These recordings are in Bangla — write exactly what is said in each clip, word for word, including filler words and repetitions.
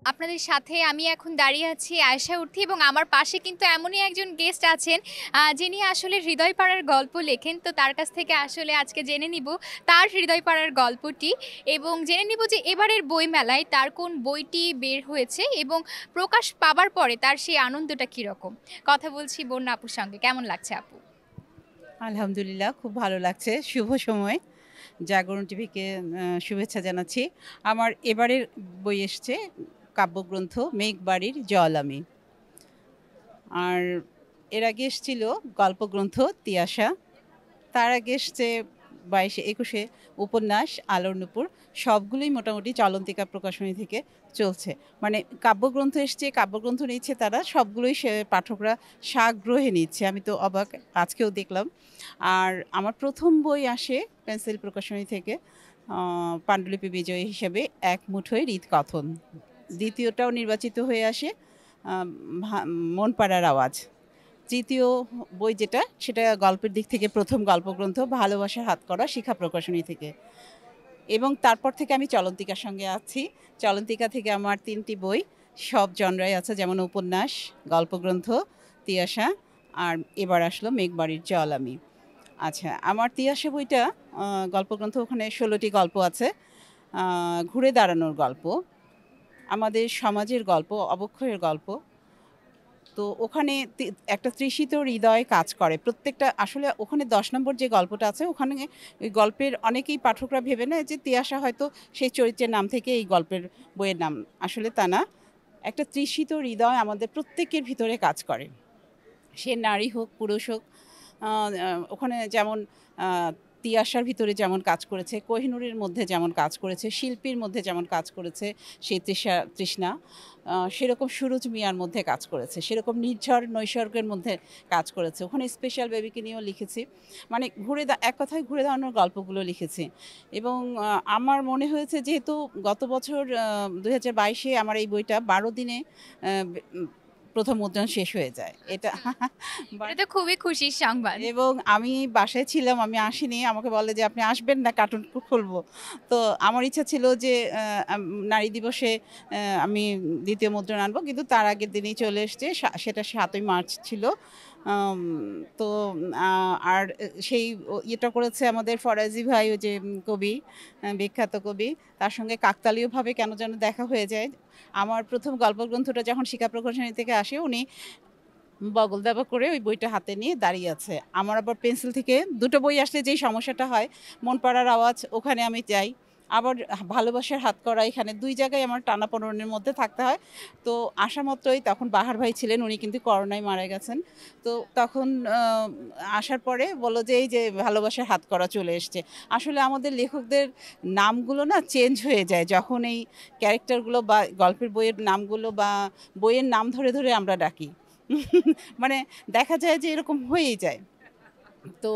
আপনাদের সাথে আমি এখন দাঁড়িয়ে আছি আয়েশা উর্থি এবং আমার পাশে কিন্তু এমনই একজন গেস্ট আছেন যিনি আসলে হৃদয় পাড়ার গল্প লেখেন। তো তার কাছ থেকে আসলে আজকে জেনে নিব তার হৃদয় পাড়ার গল্পটি এবং জেনে নিব যে এবারের বইমেলায় তার কোন বইটি বের হয়েছে এবং প্রকাশ পাবার পরে তার সেই আনন্দটা কীরকম। কথা বলছি বন্যা আপুর সঙ্গে। কেমন লাগছে আপু? আলহামদুলিল্লাহ, খুব ভালো লাগছে। শুভ সময়। জাগরণ টিভিকে শুভেচ্ছা জানাচ্ছি। আমার এবারের বই এসছে কাব্যগ্রন্থ মেঘবাড়ির জল আমি। আর এর আগে এসছিল গল্পগ্রন্থ তিয়াশা। তার আগে এসছে বাইশে একুশে উপন্যাস আলোর নূপুর। সবগুলোই মোটামুটি চলন্তিকা প্রকাশনী থেকে চলছে। মানে কাব্যগ্রন্থ এসছে, কাব্যগ্রন্থ নিচ্ছে তারা, সবগুলোই সে পাঠকরা সাগ্রহে নিচ্ছে। আমি তো অবাক, আজকেও দেখলাম। আর আমার প্রথম বই আসে পেন্সিল প্রকাশনী থেকে, পাণ্ডুলিপি বিজয়ী হিসেবে এক মুঠোয় হৃদকথন। দ্বিতীয়টাও নির্বাচিত হয়ে আসে মন পাড়ার আওয়াজ। তৃতীয় বই যেটা, সেটা গল্পের দিক থেকে প্রথম গল্পগ্রন্থ ভালোবাসার হাতকড়া শিখা প্রকাশনী থেকে। এবং তারপর থেকে আমি চলন্তিকার সঙ্গে আছি। চলন্তিকা থেকে আমার তিনটি বই, সব জনরাই আছে, যেমন উপন্যাস, গল্পগ্রন্থ, তিয়াশা, আর এবার আসলো মেঘবাড়ির জল আমি। আচ্ছা, আমার তিয়াশা বইটা গল্পগ্রন্থ, ওখানে ষোলোটি গল্প আছে। ঘুরে দাঁড়ানোর গল্প, আমাদের সমাজের গল্প, অবক্ষয়ের গল্প। তো ওখানে একটা তৃষিত হৃদয় কাজ করে প্রত্যেকটা। আসলে ওখানে দশ নম্বর যে গল্পটা আছে, ওখানে ওই গল্পের অনেকেই পাঠকরা ভেবে নেয় যে তিয়াশা হয়তো সেই চরিত্রের নাম থেকে এই গল্পের বইয়ের নাম। আসলে তা না। একটা তৃষিত হৃদয় আমাদের প্রত্যেকের ভিতরে কাজ করে, সে নারী হোক পুরুষ হোক। ওখানে যেমন তিয়াশার ভিতরে যেমন কাজ করেছে, কোহিনূরের মধ্যে যেমন কাজ করেছে, শিল্পীর মধ্যে যেমন কাজ করেছে সেই তৃষা তৃষ্ণা, সেরকম সুরজ মিয়ার মধ্যে কাজ করেছে, সেরকম নির্ঝর নৈসর্গের মধ্যে কাজ করেছে। ওখানে স্পেশাল বেবিকে নিয়েও লিখেছি। মানে ঘুরে এক কথায় ঘুরে দাঁড়ানোর গল্পগুলো লিখেছি। এবং আমার মনে হয়েছে যেহেতু গত বছর দুই হাজার বাইশে আমার এই বইটা বারো দিনে প্রথম মুদ্রণ শেষ হয়ে যায়, এটা তো খুবই খুশির সংবাদ। এবং আমি বাসায় ছিলাম, আমি আসিনি। আমাকে বলে যে আপনি আসবেন না, কার্টুন খুলবো। তো আমার ইচ্ছা ছিল যে নারী দিবসে আমি দ্বিতীয় মুদ্রণ আনবো, কিন্তু তার আগের দিনই চলে এসছে, সেটা সাতই মার্চ ছিল। তো আর সেই ইয়েটা করেছে আমাদের ফরাজি ভাই, ওই যে কবি, বিখ্যাত কবি, তার সঙ্গে কাকতালীয়ভাবে কেন যেন দেখা হয়ে যায়। আমার প্রথম গল্পগ্রন্থটা যখন শিক্ষা প্রকাশনী থেকে আসে, উনি বগল দাবা করে ওই বইটা হাতে নিয়ে দাঁড়িয়ে আছে। আমার আবার পেন্সিল থেকে দুটো বই আসলে যেই সমস্যাটা হয়, মন পাড়ার আওয়াজ ওখানে আমি যাই, আবার ভালোবাসার হাতকড়া, এখানে দুই জায়গায় আমার টানাপোড়েনের মধ্যে থাকতে হয়। তো আসা মাত্রই, তখন বাহার ভাই ছিলেন, উনি কিন্তু করোনায় মারা গেছেন। তো তখন আসার পরে বললো যে এই যে ভালোবাসার হাতকড়া চলে এসছে। আসলে আমাদের লেখকদের নামগুলো না চেঞ্জ হয়ে যায় যখন এই ক্যারেক্টারগুলো বা গল্পের বইয়ের নামগুলো বা বইয়ের নাম ধরে ধরে আমরা ডাকি। মানে দেখা যায় যে এরকম হয়েই যায়। তো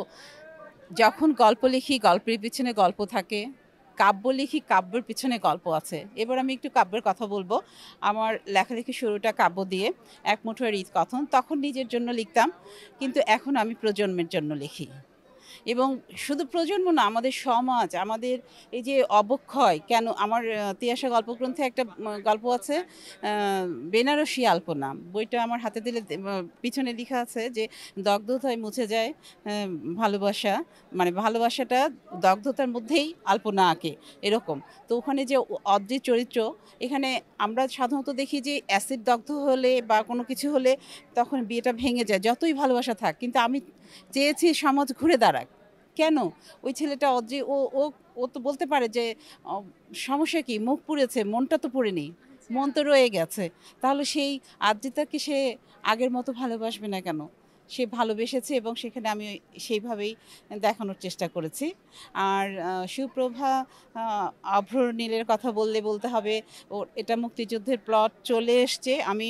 যখন গল্প লিখি, গল্পের পিছনে গল্প থাকে, কাব্য লিখি, কাব্যের পিছনে গল্প আছে। এবার আমি একটু কাব্যের কথা বলবো। আমার লেখালেখি শুরুটা কাব্য দিয়ে, এক মুঠোয় হৃদকথন। তখন নিজের জন্য লিখতাম, কিন্তু এখন আমি প্রজন্মের জন্য লিখি। এবং শুধু প্রজন্ম না, আমাদের সমাজ, আমাদের এই যে অবক্ষয় কেন। আমার তিয়াশা গল্পগ্রন্থে একটা গল্প আছে, বেনারসি আলপনা। বইটা আমার হাতে দিলে পিছনে লেখা আছে যে দগ্ধতায় মুছে যায় ভালোবাসা, মানে ভালোবাসাটা দগ্ধতার মধ্যেই আলপনা আঁকে, এরকম। তো ওখানে যে অদ্রিত চরিত্র, এখানে আমরা সাধারণত দেখি যে অ্যাসিড দগ্ধ হলে বা কোনো কিছু হলে তখন বিয়েটা ভেঙে যায়, যতই ভালোবাসা থাক। কিন্তু আমি চেয়েছি সমাজ ঘুরে দাঁড়াক। কেন? ওই ছেলেটা অদ্রি, ও ও ও তো বলতে পারে যে সমস্যা কি, মুখ পুড়েছে, মনটা তো পুড়েনি, মন তো রয়ে গেছে। তাহলে সেই আদ্রিতাকে সে আগের মতো ভালোবাসবে না কেন? সে ভালোবেসেছে এবং সেখানে আমি সেইভাবেই দেখানোর চেষ্টা করেছি। আর সুপ্রভা অভ্র নীলের কথা বললে বলতে হবে, ও এটা মুক্তিযুদ্ধের প্লট চলে এসছে। আমি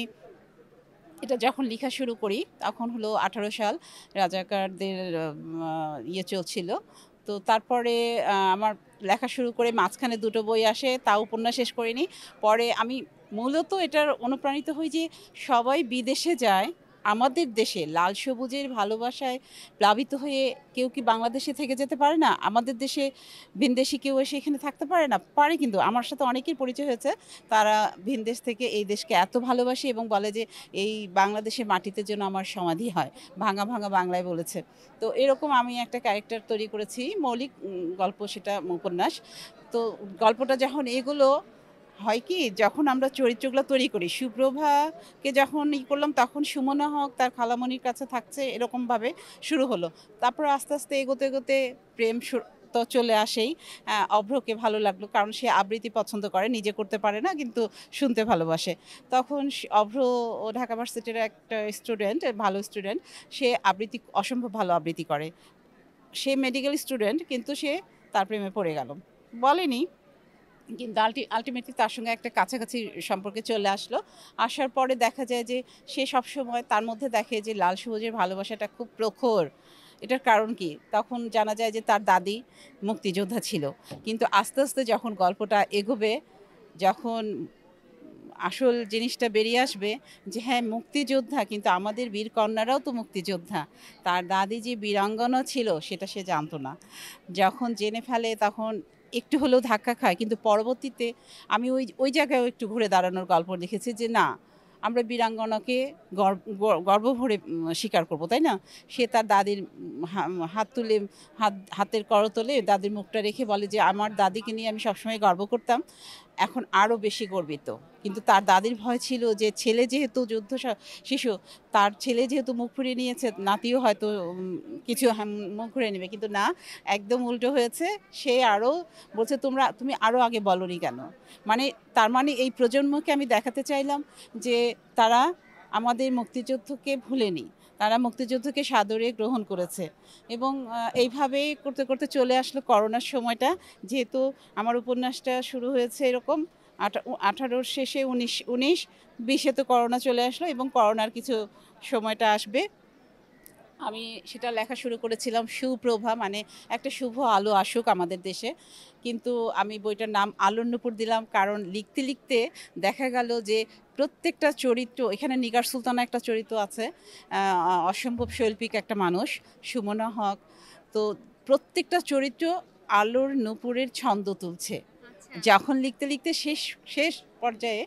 এটা যখন লেখা শুরু করি তখন হলো আঠারো সাল, রাজাকারদের ইয়ে চলছিল। তো তারপরে আমার লেখা শুরু করে মাঝখানে দুটো বই আসে, তা উপন্যাস শেষ করিনি। পরে আমি মূলত এটার অনুপ্রাণিত হই যে সবাই বিদেশে যায়, আমাদের দেশে লাল সবুজের ভালোবাসায় প্লাবিত হয়ে কেউ কি বাংলাদেশে থেকে যেতে পারে না? আমাদের দেশে ভিনদেশী কেউ এসে এখানে থাকতে পারে না? পারে, কিন্তু আমার সাথে অনেকের পরিচয় হয়েছে। তারা ভিনদেশ থেকে এই দেশকে এত ভালোবাসে এবং বলে যে এই বাংলাদেশের মাটিতে যেন আমার সমাধি হয়। ভাঙা, ভাঙা বাংলায় বলেছে। তো এরকম আমি একটা ক্যারেক্টার তৈরি করেছি। মৌলিক উম গল্প, সেটা উপন্যাস। তো গল্পটা যখন এগুলো হয় কি, যখন আমরা চরিত্রগুলো তৈরি করি, সুপ্রভাকে যখন ই করলাম তখন সুমনা হক তার খালামণির কাছে থাকছে, এরকমভাবে শুরু হলো। তারপর আস্তে আস্তে এগোতে এগোতে প্রেম শু- তো চলে আসেই। আহ, অভ্রকে ভালো লাগলো কারণ সে আবৃত্তি পছন্দ করে, নিজে করতে পারে না কিন্তু শুনতে ভালোবাসে। তখন সে- অভ্র ও ঢাকা ভার্সিটির একটা স্টুডেন্ট, ভালো স্টুডেন্ট। সে আবৃত্তি অসম্ভব ভালো আবৃত্তি করে। সে মেডিকেল স্টুডেন্ট কিন্তু সে তার প্রেমে পড়ে গেল, বলেনি কিন্তু আলটি আলটিমেটলি তার সঙ্গে একটা কাছাকাছি সম্পর্কে চলে আসলো। আসার পরে দেখা যায় যে সে সবসময় তার মধ্যে দেখে যে লাল সবুজের ভালোবাসাটা খুব প্রখর। এটার কারণ কি, তখন জানা যায় যে তার দাদি মুক্তিযোদ্ধা ছিল। কিন্তু আস্তে আস্তে যখন গল্পটা এগোবে, যখন আসল জিনিসটা বেরিয়ে আসবে যে হ্যাঁ মুক্তিযোদ্ধা, কিন্তু আমাদের বীর কন্যারাও তো মুক্তিযোদ্ধা। তার দাদি যে বীরাঙ্গনা ছিল সেটা সে জানতো না। যখন জেনে ফেলে তখন একটু হলেও ধাক্কা খায়, কিন্তু পরবর্তীতে আমি ওই ওই জায়গায় একটু ঘুরে দাঁড়ানোর গল্প দেখেছি যে না, আমরা বীরাঙ্গনাকে গর্ব গ- গর্ব ভরে উম, স্বীকার করবো, তাই না? সে তার দাদির উম, হা- হাত তুলে, হাত হাতের করতলে দাদির মুখটা রেখে বলে যে আমার দাদিকে নিয়ে আমি সবসময় গর্ব করতাম, এখন আরও বেশি গর্বিত। কিন্তু তার দাদির ভয় ছিল যে ছেলে যেহেতু যুদ্ধ স- শিশু, তার ছেলে যেহেতু মুখ ফুরিয়ে নিয়েছে, নাতিও হয়তো উম, কিছু হ্যাঁ, মুখ ফুরিয়ে নেবে, কিন্তু না, একদম উল্টো হয়েছে। সে আরও বলছে তোমরা তুমি আরও আগে বলনি কেন। মানে তার মানে এই প্রজন্মকে আমি দেখাতে চাইলাম যে তারা আমাদের মুক্তিযুদ্ধকে ভুলেনি, তারা মুক্তিযুদ্ধকে সাদরে গ্রহণ করেছে। এবং আহ, এইভাবেই করতে করতে চলে আসলো করোনার সময়টা। যেহেতু আমার উপন্যাসটা শুরু হয়েছে এরকম আঠা- আঠারোর শেষে, উনিশ উনিশ বিশে তো করোনা চলে আসলো এবং করোনার কিছু সময়টা আসবে। আমি সেটা লেখা শুরু করেছিলাম সুপ্রভা, মানে একটা শুভ আলো আসুক আমাদের দেশে। কিন্তু আমি বইটার নাম আলোর নূপুর দিলাম কারণ লিখতে লিখতে দেখা গেল যে প্রত্যেকটা চরিত্র, এখানে নিগার সুলতানা একটা চরিত্র আছে, আহ, অসম্ভব শৈল্পিক একটা মানুষ, সুমনা হক। তো প্রত্যেকটা চরিত্র আলোর নূপুরের ছন্দ তুলছে। আচ্ছা। যখন লিখতে লিখতে শেষ শেষ পর্যায়ে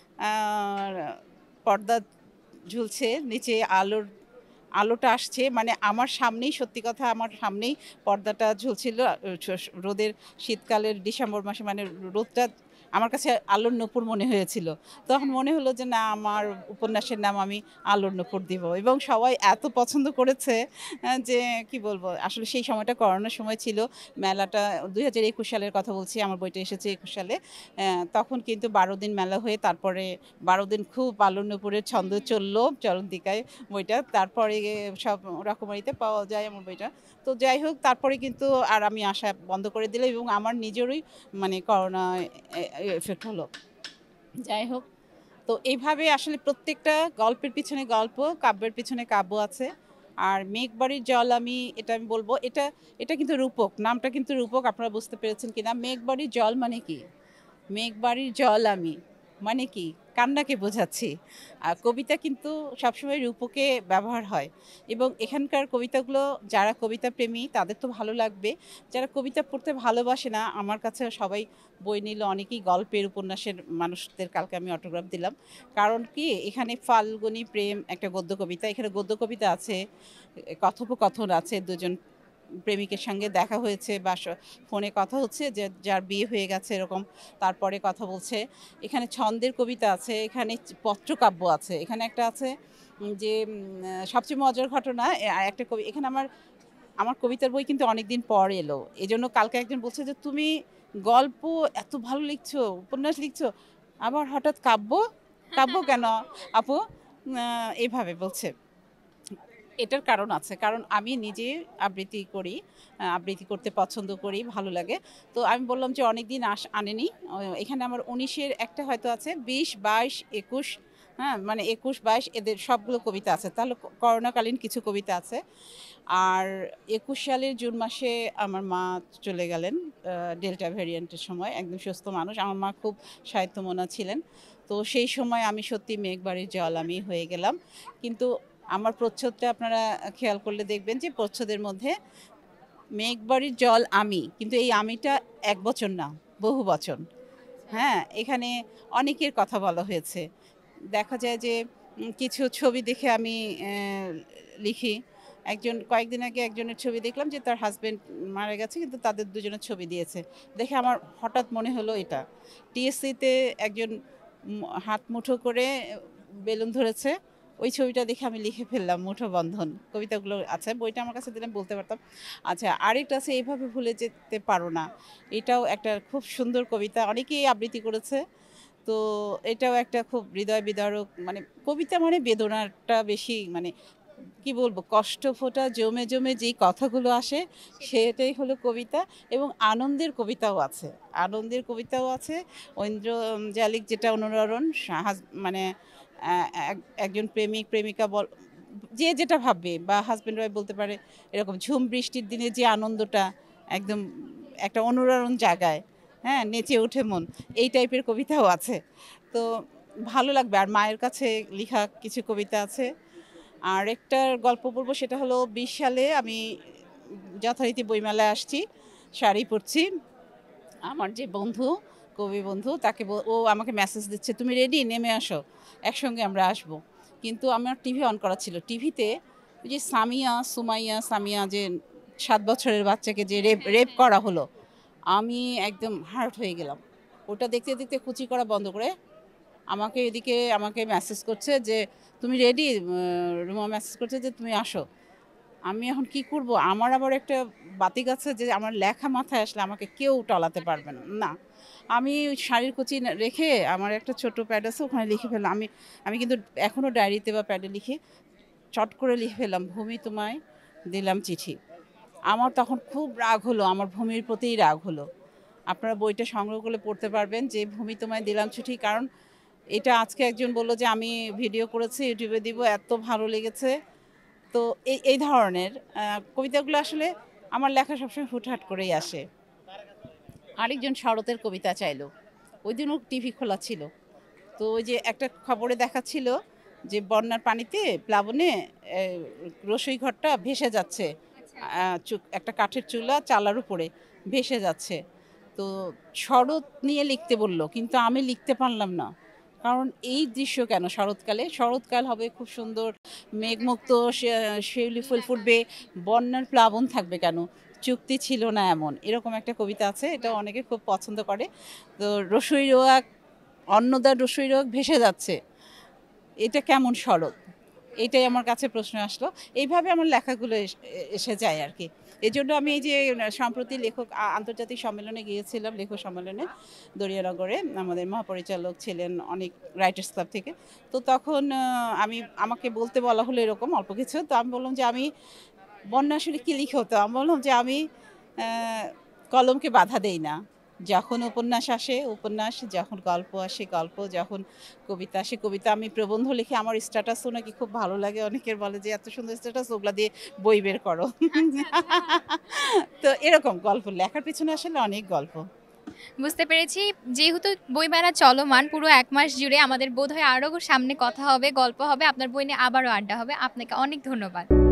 আহ, পর্দা ঝুলছে নিচে, আলোর আলোটা আসছে, মানে আমার সামনেই, সত্যি কথা আমার সামনেই পর্দাটা ঝুলছিল। আহ, স- রোদের, শীতকালের ডিসেম্বর মাসে, মানে রোদটা আমার কাছে আলোর নূপুর মনে হয়েছিল। তখন মনে হলো যে না, আমার উপন্যাসের নাম আমি আলোর নূপুর দিব, এবং সবাই এত পছন্দ করেছে আহ, যে কি বলবো। আসলে সেই সময়টা করোনার সময় ছিল, মেলাটা দুই হাজার একুশ সালের কথা বলছি, আমার বইটা এসেছে একুশ সালে। আহ, তখন কিন্তু বারো দিন মেলা হয়ে তারপরে বারো দিন খুব আলোর নূপুরের ছন্দ চললো চরণতিকায় বইটা। তারপরে সব রকমারিতে পাওয়া যায় আমার বইটা। তো যাই হোক, তারপরে কিন্তু আর আমি আসা বন্ধ করে দিলাম এবং আমার নিজেরই মানে করোনা এফেক্ট হলো। যাই হোক, তো এইভাবে আসলে প্রত্যেকটা গল্পের পিছনে গল্প, কাব্যের পিছনে কাব্য আছে। আর মেঘবাড়ির জল, আমি এটা আমি বলবো, এটা এটা কিন্তু রূপক, নামটা কিন্তু রূপক, আপনারা বুঝতে পেরেছেন কিনা। মেঘবাড়ির জল মানে কি, মেঘবাড়ির জল আমি মানে কি, কান্নাকে বোঝাচ্ছি। আর কবিতা কিন্তু সবসময় রূপকে ব্যবহার হয়, এবং এখানকার কবিতাগুলো যারা কবিতা প্রেমী তাদের তো ভালো লাগবে। যারা কবিতা পড়তে ভালোবাসে না, আমার কাছে সবাই বই নিল, অনেকেই গল্পের উপন্যাসের মানুষদের কালকে আমি অটোগ্রাফ দিলাম। কারণ কি, এখানে ফাল্গুনী প্রেম একটা গদ্য কবিতা, এখানে গদ্য কবিতা আছে, কথোপকথন আছে, দুজন প্রেমিকের সঙ্গে দেখা হয়েছে বা স- ফোনে কথা হচ্ছে, যে যার বিয়ে হয়ে গেছে এরকম, তারপরে কথা বলছে। এখানে ছন্দের কবিতা আছে, এখানে চ- পত্রকাব্য আছে, এখানে একটা আছে উম, যে উম, আহ, সবচেয়ে মজার ঘটনা, এ- আ- একটা কবি এখানে আমার আমার কবিতার বই কিন্তু অনেকদিন পর এলো, এই জন্য কালকে একজন বলছে যে তুমি গল্প এত ভালো লিখছো, উপন্যাস লিখছো, আবার হঠাৎ কাব্য, কাব্য কেন আপু, আহ, এইভাবে বলছে। এটার কারণ আছে, কারণ আমি নিজে আবৃত্তি করি, আহ, আবৃত্তি করতে পছন্দ করি, ভালো লাগে। তো আমি বললাম যে অনেক দিন আস আনেনি, আহ, এখানে আমার উনিশের একটা হয়তো আছে, বিশ বাইশ একুশ, হ্যাঁ মানে একুশ বাইশ এদের সবগুলো কবিতা আছে, তাহলে ক- করোনাকালীন কিছু কবিতা আছে। আর একুশ সালের জুন মাসে আমার মা চলে গেলেন, আহ, ডেল্টা ভ্যারিয়েন্টের সময়, একদম সুস্থ মানুষ, আমার মা খুব সাহিত্যমনা ছিলেন। তো সেই সময় আমি সত্যি মেঘবাড়ির জল আমি হয়ে গেলাম। কিন্তু আমার প্রচ্ছদটা আপনারা খেয়াল করলে দেখবেন যে প্রচ্ছদের মধ্যে মেঘবাড়ির জল আমি, কিন্তু এই আমিটা এক বচন না, বহু বচন। হ্যাঁ, এখানে অনেকের কথা বলা হয়েছে। দেখা যায় যে উম, কিছু ছবি দেখে আমি আহ, লিখি। একজন কয়েকদিন আগে একজনের ছবি দেখলাম যে তার হাজবেন্ড মারা গেছে, কিন্তু তাদের দুজনের ছবি দিয়েছে। দেখে আমার হঠাৎ মনে হলো এটা টিএসসিতে একজন উম, হাত মুঠো করে বেলুন ধরেছে, ওই ছবিটা দেখে আমি লিখে ফেললাম মুঠো বন্ধন। কবিতাগুলো আছে, বইটা আমার কাছে দিলে বলতে পারতাম। আচ্ছা, আরেকটা আছে এইভাবে ভুলে যেতে পারো না। এটাও একটা খুব সুন্দর কবিতা, অনেকেই আবৃত্তি করেছে। তো এটাও একটা খুব হৃদয় বিদারক, মানে কবিতা মানে বেদনাটা বেশি, মানে কি বলবো, কষ্ট ফোঁটা জমে জমে যেই কথাগুলো আসে সেটাই হলো কবিতা। এবং আনন্দের কবিতাও আছে, আনন্দের কবিতাও আছে। ঐন্দ্র জালিক যেটা অনুরণন, সাহাস- মানে আহ, এক- একজন প্রেমিক প্রেমিকা বল, যে যেটা ভাববে, বা হাজব্যান্ড ওয়াইফ বলতে পারে, এরকম ঝুম বৃষ্টির দিনে যে আনন্দটা একদম একটা অনুরণন জায়গায়, হ্যাঁ, নেচে ওঠে মন, এই টাইপের কবিতাও আছে। তো ভালো লাগবে। আর মায়ের কাছে লেখা কিছু কবিতা আছে। আর একটার গল্প বলবো, সেটা হলো বিশ সালে আমি যথারীতি বইমেলায় আসছি, শাড়ি পরছি। আমার যে বন্ধু, কবি বন্ধু, তাকে বল- ও আমাকে মেসেজ দিচ্ছে, তুমি রেডি, নেমে আসো, একসঙ্গে আমরা আসব। কিন্তু আমার টিভি অন করা ছিল, টিভিতে ওই যে সামিয়া সুমাইয়া সামিয়া, যে সাত বছরের বাচ্চাকে যে রেপ রেপ করা হলো, আমি একদম হার্ট হয়ে গেলাম। ওটা দেখতে দেখতে কুচি করা বন্ধ করে আমাকে এদিকে আমাকে মেসেজ করছে যে তুমি রেডি, রুমা মেসেজ করছে যে তুমি আসো। আমি এখন কি করব? আমার আবার একটা বাতিক আছে যে আমার লেখা মাথায় আসলে আমাকে কেউ টলাতে পারবে না। না, আমি ওই শাড়ির কুচি না- রেখে আমার একটা ছোট প্যাড আছে, ওখানে লিখে ফেললাম। আমি আমি কিন্তু এখনও ডায়েরিতে বা প্যাডে লিখি, চট করে লিখে ফেললাম, ভূমি তোমায় দিলাম চিঠি। আমার তখন খুব রাগ হলো, আমার ভূমির প্রতিই রাগ হলো। আপনারা বইটা সংগ্রহ করলে পড়তে পারবেন যে ভূমি তোমায় দিলাম চিঠি। কারণ এটা আজকে একজন বলল যে আমি ভিডিও করেছি, ইউটিউবে দিব, এত ভালো লেগেছে। তো এই এই ধরনের আহ, কবিতাগুলো আসলে আমার লেখা সবসময় হুটহাট করেই আসে। আরেকজন শরতের কবিতা চাইলো, ওই দিনও টিভি খোলা ছিল। তো ওই যে একটা খবরে দেখাচ্ছিল যে বন্যার পানিতে প্লাবনে এ, রসুই ঘরটা ভেসে যাচ্ছে, আহ, চু- একটা কাঠের চুলা চালার উপরে ভেসে যাচ্ছে। তো শরৎ নিয়ে লিখতে বললো, কিন্তু আমি লিখতে পারলাম না। কারণ এই দৃশ্য কেন শরৎকালে, শরৎকাল হবে খুব সুন্দর, মেঘমুক্ত, শে- শিউলি ফুল ফুটবে, বন্যার প্লাবন থাকবে কেন? চুক্তি ছিল না এমন, এরকম একটা কবিতা আছে, এটা অনেকে খুব পছন্দ করে। তো রসুই রোয়া, অন্নদার রসুই রোগ ভেসে যাচ্ছে, এটা কেমন শরৎ? এটাই আমার কাছে প্রশ্ন আসলো। এইভাবে আমার লেখাগুলো এস- এসে যায় আর কি। এই জন্য আমি এই যে সম্প্রতি লেখক আ- আন্তর্জাতিক সম্মেলনে গিয়েছিলাম, লেখক সম্মেলনে দরিয়ানগরে, আমাদের মহাপরিচালক ছিলেন অনেক, রাইটার্স ক্লাব থেকে। তো তখন আহ, আমি, আমাকে বলতে বলা হলো এরকম অল্প কিছু, তো আমি বললাম যে আমি বন্যা আসলে কী লিখে হতো, আমি বললাম যে আমি আহ, কলমকে বাধা দেই না। যখন উপন্যাস আসে উপন্যাস, যখন গল্প আসে গল্প, যখন কবিতা আসে কবিতা। আমি প্রবন্ধ লিখে আমার স্ট্যাটাসও নাকি খুব ভালো লাগে, অনেকের বলে যে এত সুন্দর স্ট্যাটাস, ওগুলা দিয়ে বই বের করো। তো এরকম গল্প লেখার পিছনে আসলে অনেক গল্প। বুঝতে পেরেছি। যেহেতু বইমেলা চলমান পুরো এক মাস জুড়ে, আমাদের বোধহয় আরও সামনে কথা হবে, গল্প হবে, আপনার বই নিয়ে আবারও আড্ডা হবে। আপনাকে অনেক ধন্যবাদ।